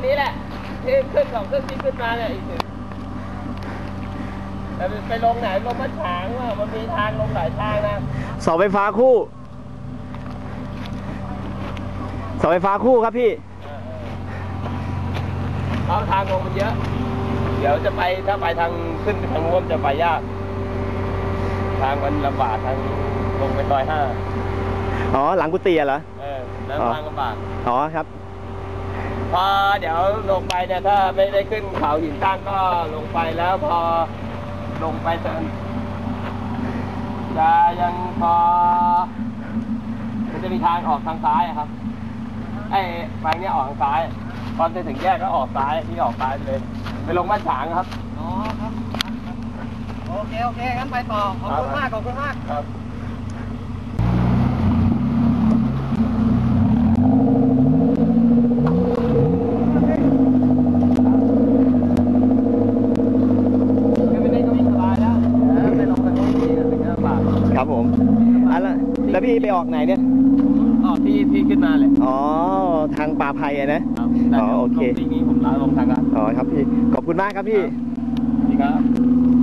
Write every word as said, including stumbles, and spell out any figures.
นี้แหละที่ขึ้นของขึ้นที่ขึ้นมาเนี่ยอีกถึงแต่ไปลงไหนลงมาฉางว่ามันมีทางลงหลายทางนะเสาไฟฟ้าคู่เสาไฟฟ้าคู่ครับพี่เพราะทางลงมันเยอะเดี๋ยวจะไปถ้าไปทางขึ้นทางร่วมจะไปยากทางมันลำบากทางลงไปซอยห้าอ๋อหลังกุฏิเหรอเออแล้วทางลำบากอ๋อครับพอเดี๋ยวลงไปเนี่ยถ้าไม่ได้ขึ้นเขาหินตั้งก็ลงไปแล้วพอลงไปเตินจะยังพอมันจะมีทางออกทางซ้ายครับไอ้ไปเนี้ยออกทางซ้ายตอนจะถึงแยกก็ออกซ้ายที่ออกซ้ายเลยไปลงบ้านฉางครับอ๋อครับโอเคโอเคงั้นไปต่อขอบคุณมากขอบคุณมากครับครับผมอ่ะแล้วแล้วพี่ไปออกไหนเนี่ยออกที่ที่ขึ้นมาเลยอ๋อทางป่าไผ่นะอ๋อโอเคที่นี้ผมลาลงทางกันอ๋อครับพี่ขอบคุณมากครับพี่ดีครับ